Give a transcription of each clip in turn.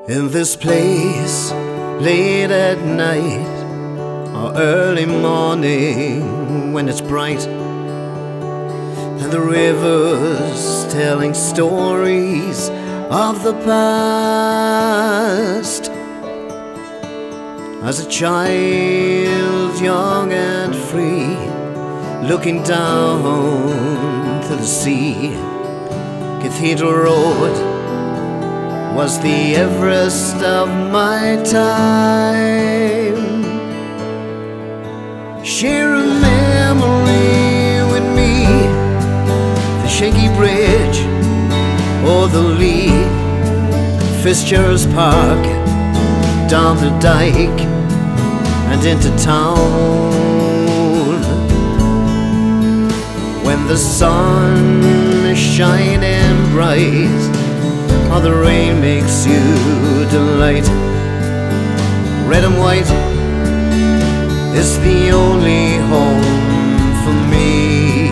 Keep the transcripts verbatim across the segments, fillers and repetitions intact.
In this place, late at night or early morning when it's bright, and the river's telling stories of the past. As a child, young and free, looking down to the sea, Cathedral Road was the Everest of my time. Share a memory with me, the shaky bridge or the Lee, Fitzgerald's Park, down the dike and into town. When the sun is shining bright or the rain makes you delight, red and white is the only home for me.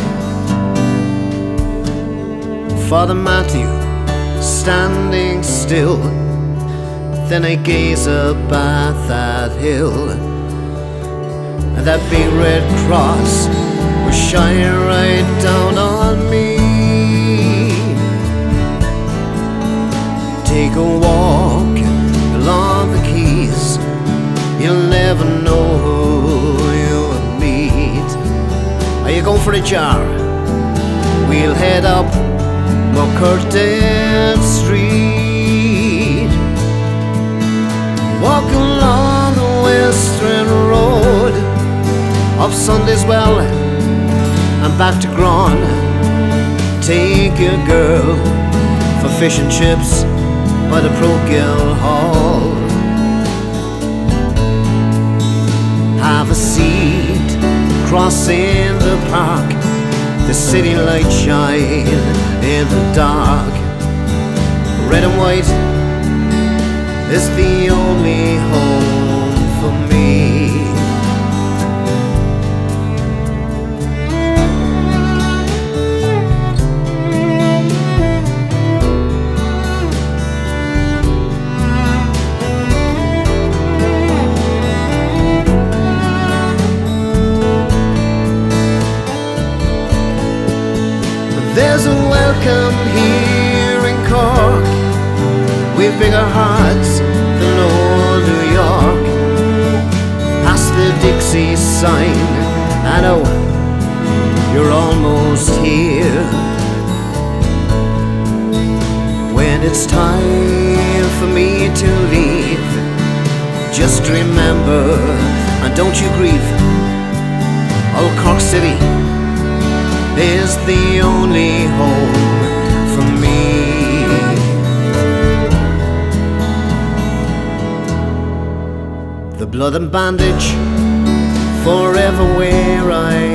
Father Matthew standing still, then I gaze up at that hill, and that big red cross was shining right down on me. Take a walk along the quays, you'll never know who you'll meet. Are you going for a jar? We'll head up McCurtain Street, walk along the Western Road, up Sunday's Well and back to Grawn. Take your girl for fish and chips by the Pro-Gill Hall. Have a seat crossing the park, the city light shine in the dark. Red and white is the only home for me. There's a welcome here in Cork, we've bigger hearts than old New York. Past the Dixie sign, I know you're almost here. When it's time for me to leave, just remember, and don't you grieve, old Cork City is the only home for me. The blood and bandage forever where I